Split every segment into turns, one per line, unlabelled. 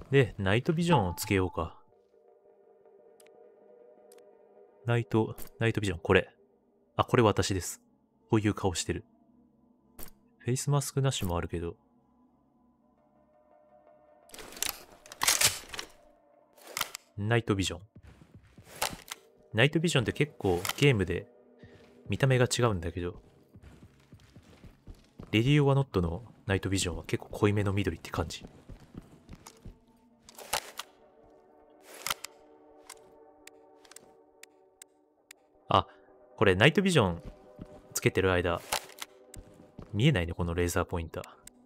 で、ナイトビジョンをつけようか。ナイトビジョン、これ。あ、これ私です。こういう顔してる。フェイスマスクなしもあるけど。ナイトビジョン。ナイトビジョンって結構ゲームで見た目が違うんだけど、レディオワノットのナイトビジョンは結構濃いめの緑って感じ。あ、これナイトビジョンつけてる間、見えないね、このレーザーポインター。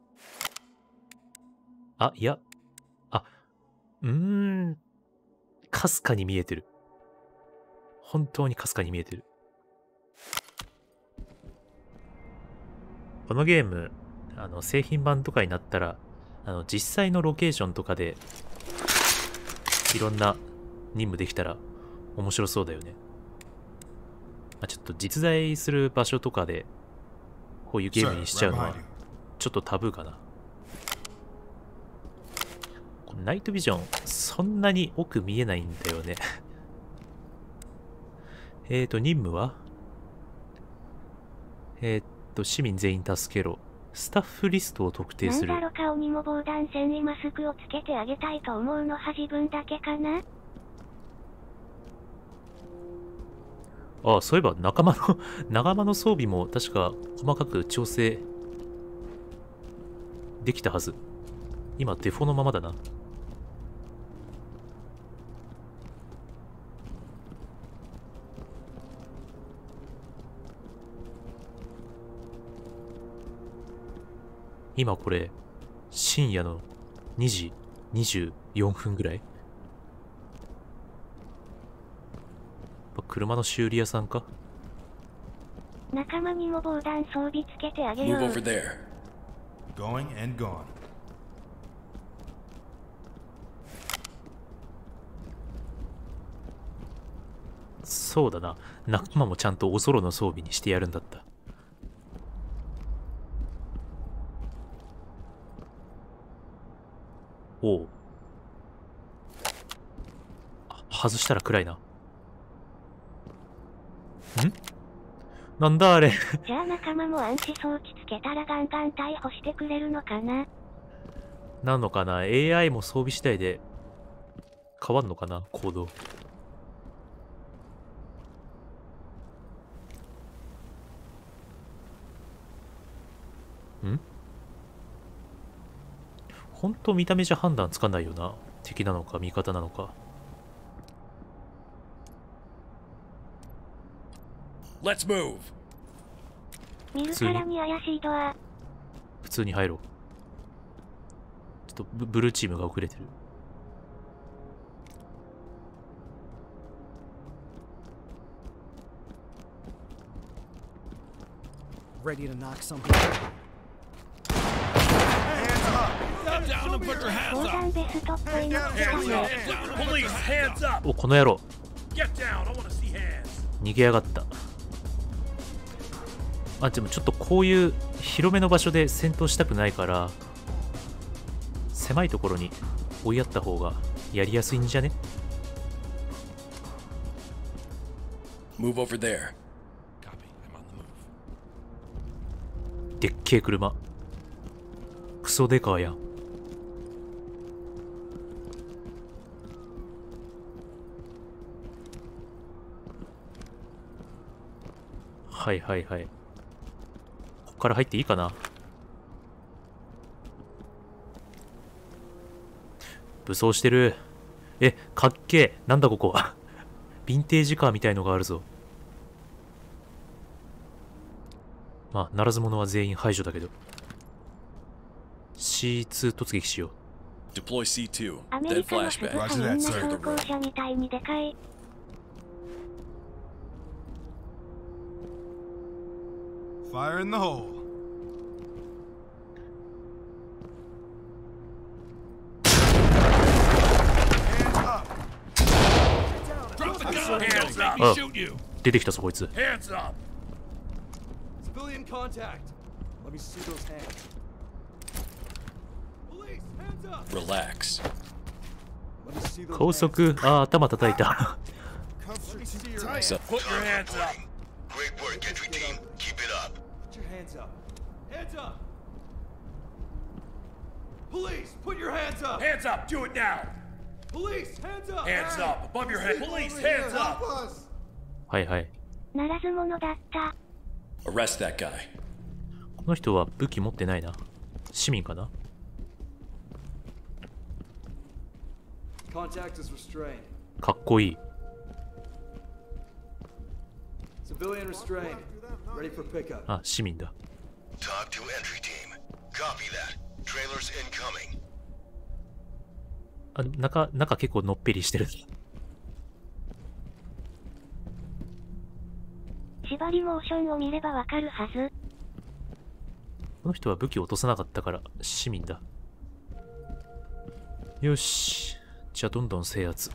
あ、いや。あ、かすかに見えてる。本当にかすかに見えてる。このゲーム、製品版とかになったら、実際のロケーションとかで、いろんな任務できたら面白そうだよね。ちょっと実在する場所とかで、こういうゲームにしちゃうのは、ちょっとタブーかな。このナイトビジョン、そんなに奥見えないんだよね。任務は市民全員助けろ。スタッフリストを特定する。
なんだろ、顔にも防弾繊維マスクをつけてあげたいと思うのは自分だけかな。
ああ、そういえば仲間の装備も確か細かく調整できたはず。今デフォのままだな。今これ深夜の2時24分ぐらい。車の修理屋さんか。
仲間にも防弾装備つけてあげよう。
Move over there.
Going and gone.
そうだな。仲間もちゃんとおそろの装備にしてやるんだった。おう。外したら暗いな。んなんだあれ。
じゃあ仲間も暗視装置つけたらガンガン逮捕してくれるのかな。
なのかな。 AI も装備次第で変わんのかな、行動。ほんと見た目じゃ判断つかないよな。敵なのか味方なのか。
Let's move.
見るからに怪しいドア。
普通に入ろう。ちょっとブルーチームが遅れてる。
Ready to knock something.
Get down and put your
防
hands
弾
up.
ベストっぽいの着てたね。
Police, hands up.
お、この野郎。
Get down. I want to see hands.
逃げやがった。でもちょっとこういう広めの場所で戦闘したくないから、狭いところに追いやった方がやりやすいんじゃね。
Move over there. Copy. I'm on the move.
でっけえ車。クソデカやん。はいはいはい。こっから入っていいかな。武装してる。かっけえ。なんだここは。ヴィンテージカーみたいのがあるぞ。まあ、ならず者は全員排除だけど。C2 突撃しよう。
Deploy C2.
アメ
Then
リカの鈴
flashback.
鹿みんな装甲車みたいにでかい。
Fire in the hole.
Drop the gun. Hands up.
Oh.
Shoot you.
出てきたぞこいつ。
Hands up.
Civilian contact. Let me see those hands. Police, hands up.
Relax.
Let me see those
高
hands.
速、ああ、頭叩いた。
Let me see your hands.
So,
Put your hands up.
Great work, entry team. Keep it up.
Put your hands up. Hands up. Police, put your hands up.
Hands up. Do it now.
Police, hands up.
Hands up. Above your head. Police, hands up.
はいはい。
ならず者だった。
Arrest that guy.
この人は武器持ってないな。市民かな。
Contact is restrained.
かっこいい。
Civilian restrained. Ready for pickup.
あ、市民だ。
Talk to entry team. Copy that. Trailers incoming.
あ、中結構のっぺりしてる。
縛りモーションを見ればわかるはず。
この人は武器を落とさなかったから市民だ。よし。じゃあどんどん制圧。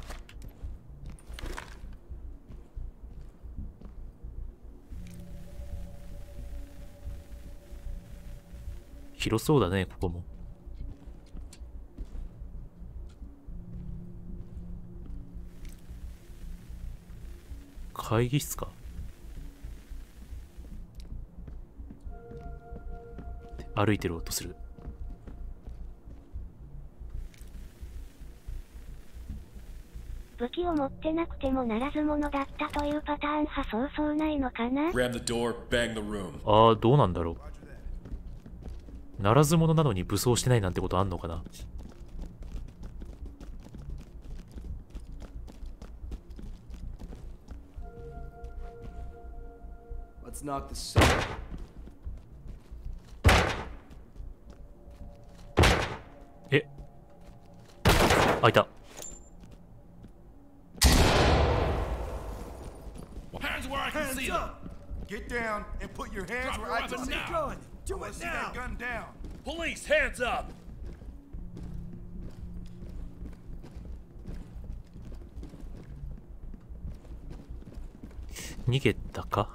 広そうだね、ここも。会議室か。歩いてる音する。
武器を持ってなくてもならず者だったというパターンはそうそうないのかな。
Grab the door, bang the room.
ああ、どうなんだろう。ならず者なのに武装してないなんてことあんのかな。
Let's knock this out.
え、開いた。
Hands where I can see them.
Get down and put your hands
Drop
where
your
I can
weapon
see them.
now.
Do
Let's
it
see that
now.
gun down.
Police, hands up.
逃げたか。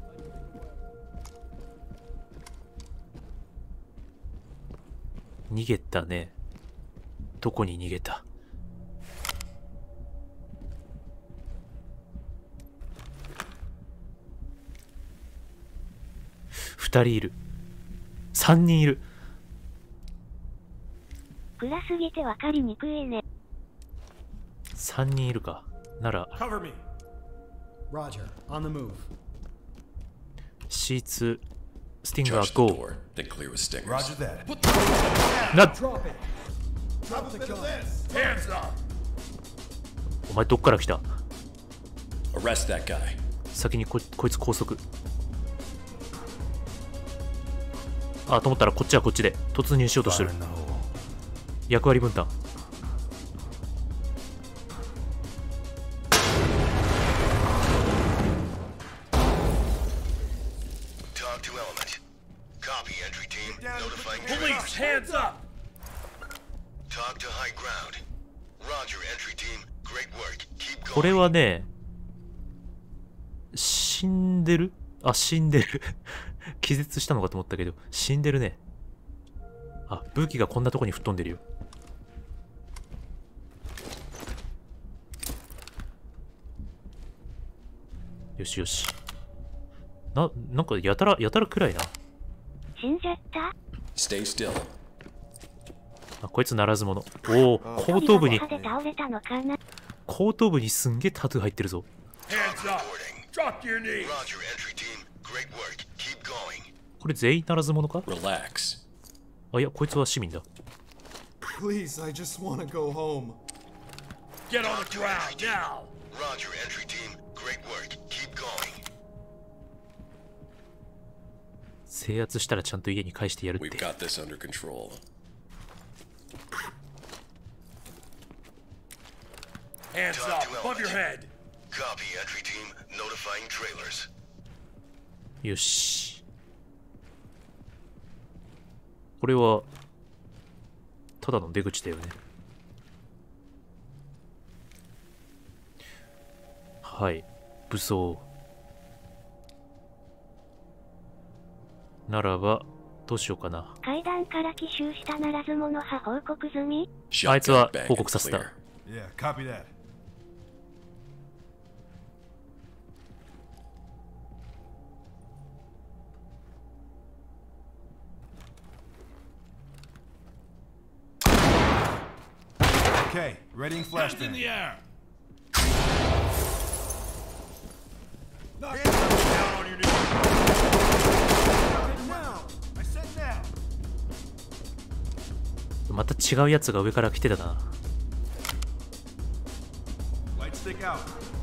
逃げたね。どこに逃げた。2人いる。3人いる。
暗すぎてわかりにくいね。
3人いるか。なら
Cover me. Roger. On the move.
C2 スティンガ
Charge
ー
the
GO。
door, then clear with stingers.
Roger that.
な、
Drop it. Drop the gun.
Hands up.
お前どっから来た。
Arrest that guy.
先にこいつ拘束。あ、と思ったらこっちはこっちで突入しようとしてる。
Fire in the hole.
役割分担。
Talk to element. Copy, entry team. Notifying
Police,
trailers.
hands up.
Talk to high ground. Roger, entry team. Great work. Keep going.
これはね、死んでる？あ、死んでる。気絶したのかと思ったけど、死んでるね。あ、武器がこんなとこに吹っ飛んでるよ。よしよし。なんかやたら暗いな。
死んじゃった。
Stay still.
あ、こいつならず者。おお、後頭部に、
歯で倒れたのかな。
後頭部にすんげえタトゥー入ってるぞ。
Hands up. Drop to your knees.
Roger, entry team. Great work. Keep going.
これ全員ならず者か？
Relax.
あ、いや、こいつは市民だ。
Please, I just want to go home.
Get on the ground now.
Roger, entry team. Great work. Keep going.
制圧したらちゃんと家に返してやるっ
We've
て。
got this under control.
Hands up. Above your head.
Copy, entry team. Notifying trailers.
よし。これは、ただの出口だよね。はい。武装。ならば、どうしようかな。
階段から奇襲したならず者派報告済み。
あいつは
Shotgun bag
報
and
告させた。
clear.
Yeah, copy that. Okay, readying
Hands in
flashbang.
the air.
Knock it
Down on your knees.
now. I said now.
また違うやつが上から来てたな。
Light stick out.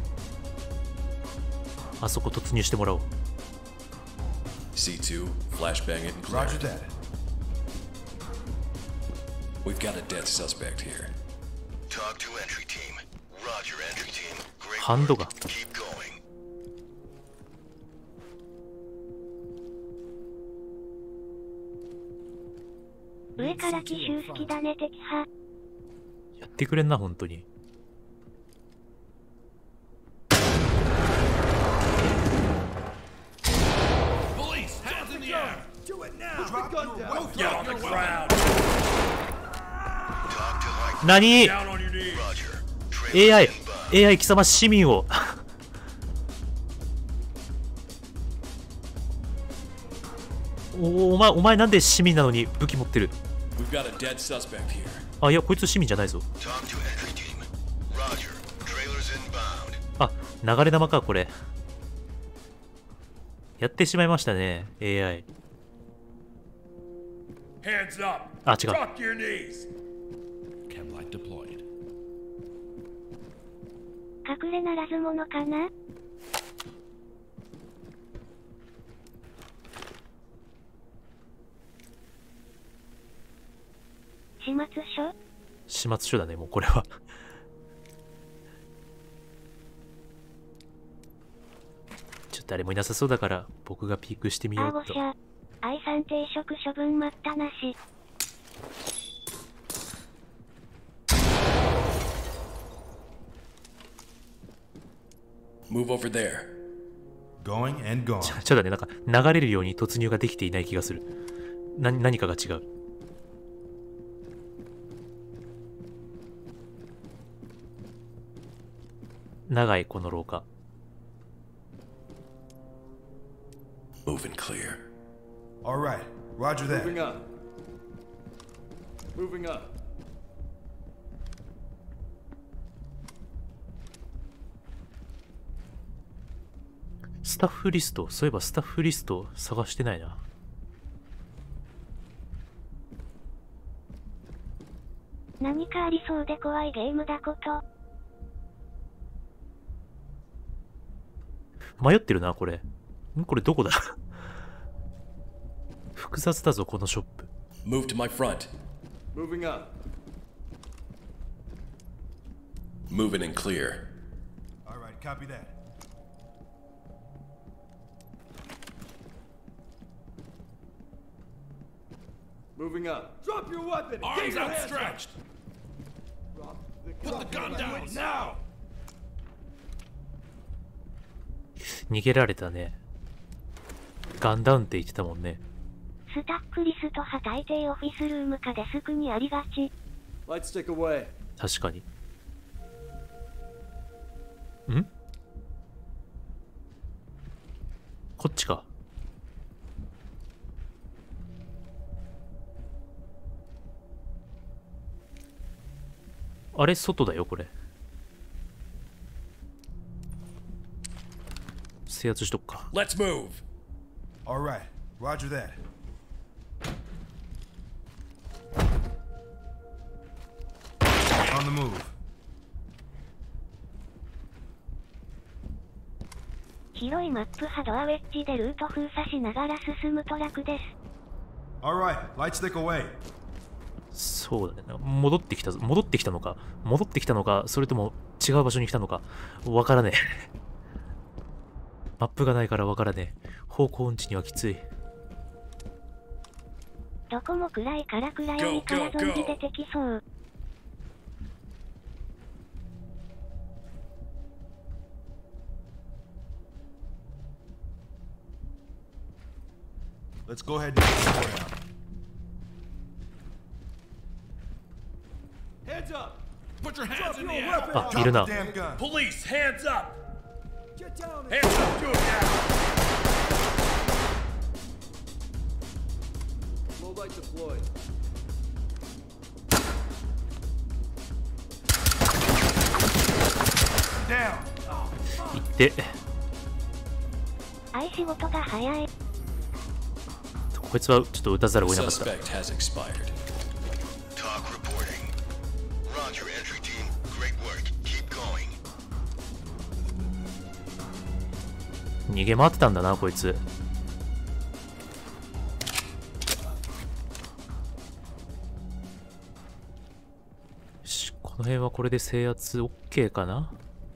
あそこ突入してもらおう。
C2, flashbang it and clear
Roger
it.
that.
We've got a dead suspect here.
Talk to entry team. Roger, entry team. Great
ハンドガン。
work. Keep going.
上から奇襲好きだね敵派。
やってくれんな、本当に。
Police, hands in the air.
Do it now! Put the gun down!
Get on the ground.
Talk to high.
何
Down on your knees.
Roger. Trailers
AI
inbound.
AI 貴様市民をお前なんで市民なのに武器持ってる？
We've got a dead suspect here.
あ、いやこいつ市民じゃないぞ。
Talk to entry team. Roger. Trailers inbound.
あ、流れ弾かこれ。やってしまいましたね AI。
Hands up.
あ、違う。
Drop to your knees.
Chem light deployed.
隠れならず者かな。始末書。
始末書だねもうこれは。ちょっと誰もいなさそうだから僕がピークしてみようと。
アーゴ社。愛さん定職処分待ったなし。
Move over there.
Going and gone.
ちょっとね、なんか流れるように突入ができていない気がする。何かが違う。長いこの廊下。
Moving clear.
All right, Roger that.
Moving up. Moving up.
スタッフリスト、そういえばスタッフリスト探してないな。
何かありそうで怖いゲームだこと。
迷ってるな、これ。これどこだ複雑だぞ、このショップ。
Move to my front.
Moving up.
Moving and clear.
All right, copy that.
Moving up. Drop your weapon! Keep
Arms
your hands
outstretched.
up.
Put the gun down now.
逃げられたね。ガンダウンって言ってたもんね。
スタッフリスト派大抵オフィスルームかデスクにありがち。
Light stick away.
確かに。こっちか。あれ外だよこれ。制圧しとくか。
Let's move.
All right, Roger that. On the move.
広いマップ派ドアウェッジでルート封鎖しながら進むトラックです。
All right, light stick away.
そうだね。戻ってきたのか。戻ってきたのか、それとも違う場所に来たのか。わからねえ。マップがないからわからねえ。方向音痴にはきつい。
どこも暗いから暗闇からゾンビ出てきそう。
Let's go ahead and get the door out.
Hands up!
Put your hands in the air.
あ、いるな。
Damn gun.
Police, hands up.
Get down.
Hands up, do it now.
Low light deployed.
Down.
行って。
仕事が早い。
こいつはちょっと撃たざるを得なかった。
Suspect has expired.
Talk reporting. Roger, entry team. Great work. Keep going.
逃げ回ってたんだな、こいつ。よし、この辺はこれで制圧 OK かな。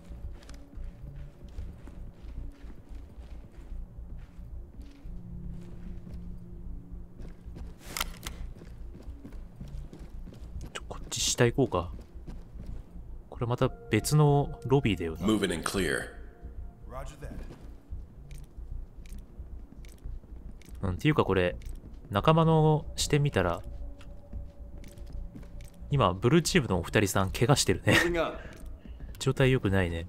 こっち下行こうか。これまた別のロビーだよな。
Moving and clear.
Roger that.
っていうかこれ仲間の視点見たら今ブルーチームのお二人さん怪我してるね。
Moving up.
状態良くないね。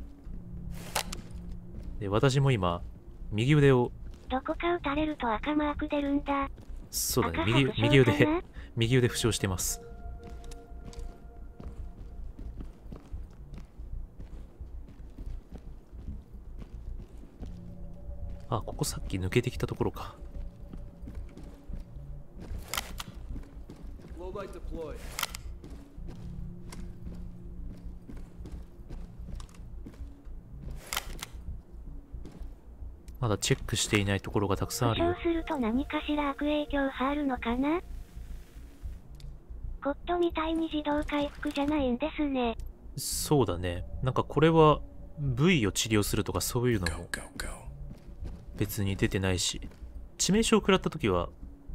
で私も今右腕を、
どこか撃たれると赤マーク出るんだ。
そうだね、
赤負傷
右腕
かな
右腕負傷してます。あ、ここさっき抜けてきたところか。
Low light deployed.
まだチェックしていないところがたくさんあ
負
るよ
傷。すると何かしら悪影響あるのかな。コットみたいに自動回復じゃないんですね。
そうだね。なんかこれは部位を治療するとかそういうの
Go,
も
go, go.
別に出てないし、致命傷を食らった時は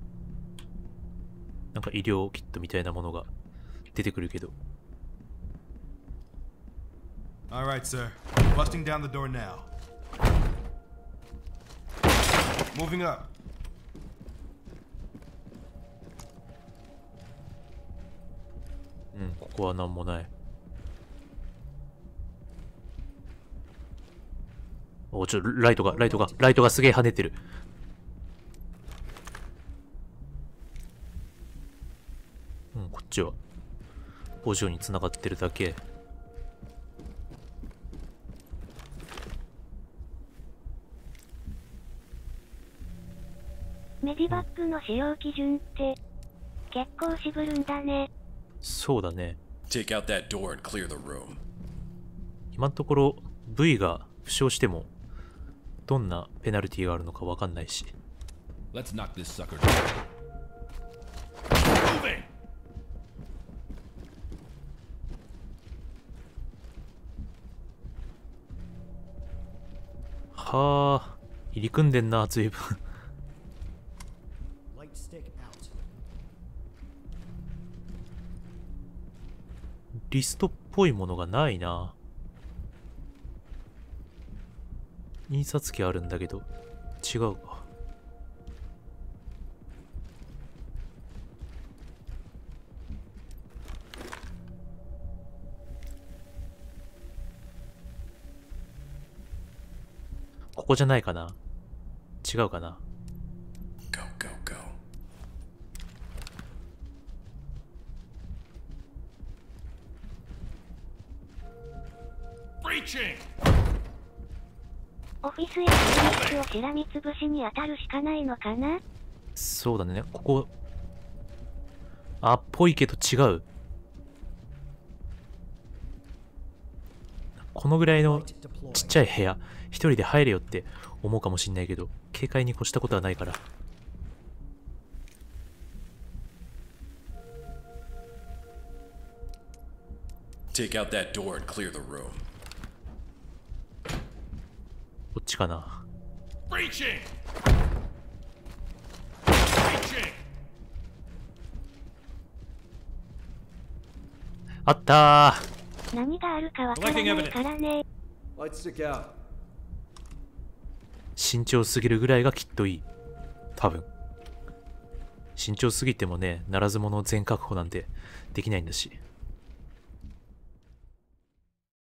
なんか医療キットみたいなものが出てくるけど。
All right, sir. Busting down the door now. Moving up.
ここはなんもない。お、ライトがすげえ跳ねてる。こっちは工場に繋がってるだけ。
メディバッグの使用基準って結構渋るんだね。
そうだね。
Take out that door and clear the room.
今のところ V が負傷してもどんなペナルティがあるのかわかんないし。
Let's knock this sucker down. Moving.
はあ、入り組んでんな、随分。リストっぽいものがないな。印刷機あるんだけど違うか。ここじゃないかな。違うかな。
Go, go, go.
Breaching.
オフィスやクリニックをしらみつぶしに当たるしかないのかな。
そうだね。ここっぽいけど違う。このぐらいのちっちゃい部屋一人で入れよって思うかもしんないけど、警戒に越したことはないから。
Take out that door and clear the room.
こっちかな。
Breaching. Breaching.
あったー。
何があるかわからないからね。
Light stick out.
慎重すぎるぐらいがきっといい。多分。慎重すぎてもね、ならず者全確保なんてできないんだし。